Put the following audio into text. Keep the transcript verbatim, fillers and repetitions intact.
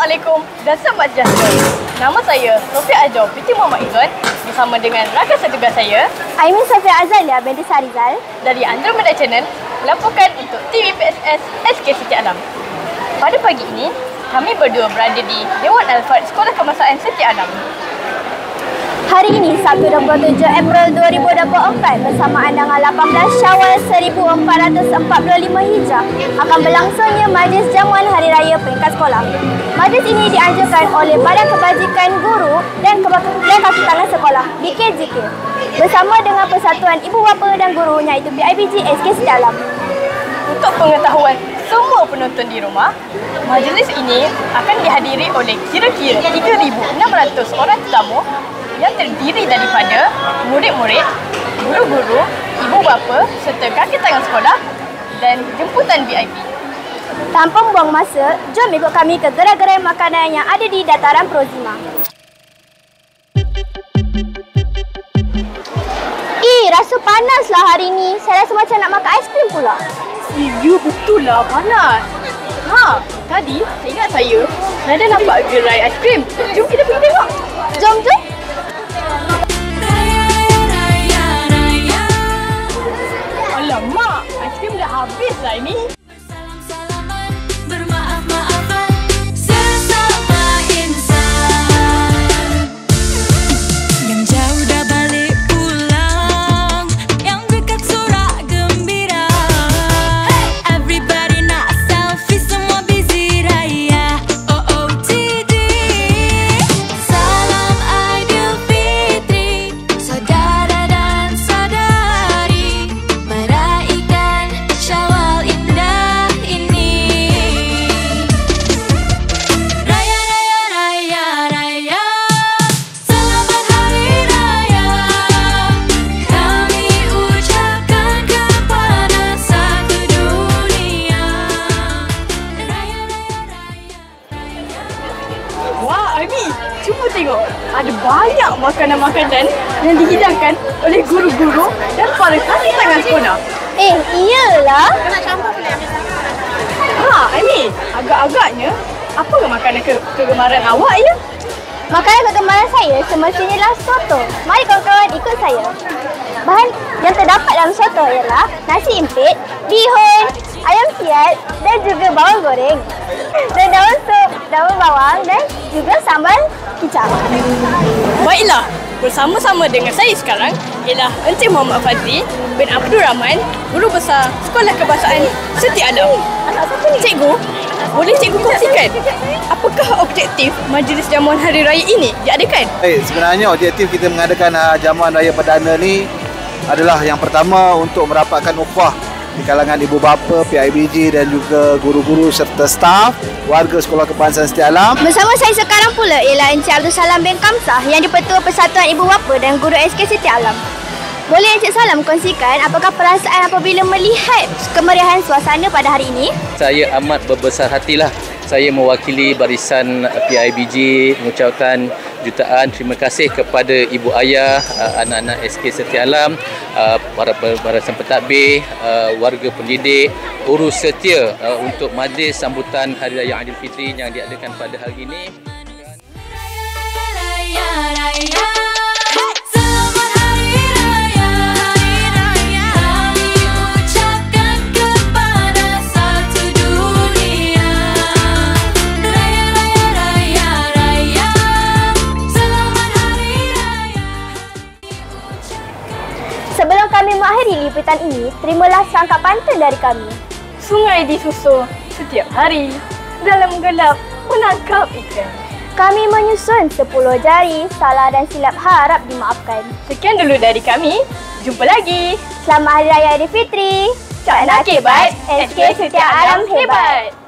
Assalamualaikum dan selamat sejahtera. Nama saya Sofia Azhar binti Muhammad Izzuan bersama dengan rakan setugas saya Aimin Safia Azalia binti Sarizal dari Andromeda Channel melaporkan untuk T V P S S S K Setia Alam. Pada pagi ini, kami berdua berada di Dewan Alfred Sekolah Kebangsaan Setia Alam. Hari ini, Sabtu dua puluh tujuh April dua ribu dua puluh empat bersamaan dengan lapan belas Syawal seribu empat ratus empat puluh lima Hijrah akan berlangsungnya Majlis Jamuan Hari Raya Peringkat Sekolah. Majlis ini dianjurkan oleh Badan Kebajikan Guru dan Kebajikan Kaki Tangan Sekolah B K J K bersama dengan Persatuan Ibu Bapa dan Guru iaitu P I B G S K Setia Alam. Untuk pengetahuan semua penonton di rumah, majlis ini akan dihadiri oleh kira-kira tiga ribu enam ratus orang tetamu yang terdiri daripada murid-murid, guru-guru, ibu bapa serta kaki tangan sekolah dan jemputan V I P. Tanpa membuang masa, jom ikut kami ke gerai-gerai makanan yang ada di dataran Prozima. Eh, rasa panaslah hari ni. Saya rasa macam nak makan aiskrim pula. Ya, betul lah, panas. Ha, tadi saya ingat saya ada nampak gerai aiskrim. Jom kita pergi tengok. Jom, jom. Alamak, aiskrim dah habis lah ini. Cuba tengok, ada banyak makanan-makanan yang dihidangkan oleh guru-guru dan para kaki tangan sekolah. Eh, iyalah. Ha, ini agak-agaknya apa ke makanan ke kegemaran awak ya? Makanan kegemaran saya semestinya adalah soto. Mari kawan-kawan ikut saya. Bahan yang terdapat dalam soto ialah nasi impit, bihun, ayam siat dan juga bawang goreng. Dan daun sup, daun bawang dan juga sambal kicap. Baiklah, bersama-sama dengan saya sekarang ialah Encik Muhammad Fazli bin Abdul Rahman, Guru Besar Sekolah Kebangsaan Setia Alam. Cikgu, boleh cikgu kongsikan apakah objektif Majlis Jamuan Hari Raya ini diadakan? Baik, sebenarnya objektif kita mengadakan uh, Jamuan Raya Perdana ni adalah yang pertama untuk merapatkan ukhuwah di kalangan ibu bapa, P I B G dan juga guru-guru serta staf warga Sekolah Kebangsaan Setia Alam. Bersama saya sekarang pula ialah Encik Abdul Salam bin Kamsah yang di-Pertua Persatuan Ibu Bapa dan Guru S K Setia Alam. Boleh Encik Salam kongsikan apakah perasaan apabila melihat kemeriahan suasana pada hari ini? Saya amat berbesar hatilah. Saya mewakili barisan P I B G mengucapkan jutaan terima kasih kepada ibu ayah, anak-anak S K Setia Alam, para barisan pentadbir, warga pendidik, guru setia untuk majlis sambutan Hari Raya Aidilfitri yang diadakan pada hari ini. Sebelum kami mengakhiri liputan ini, terimalah serangkap pantun dari kami. Sungai disusun setiap hari, dalam gelap menangkap ikan. Kami menyusun sepuluh jari, salah dan silap harap dimaafkan. Sekian dulu dari kami, jumpa lagi. Selamat Hari Raya Aidilfitri. Cak Nakibat, S K Setia Alam hebat.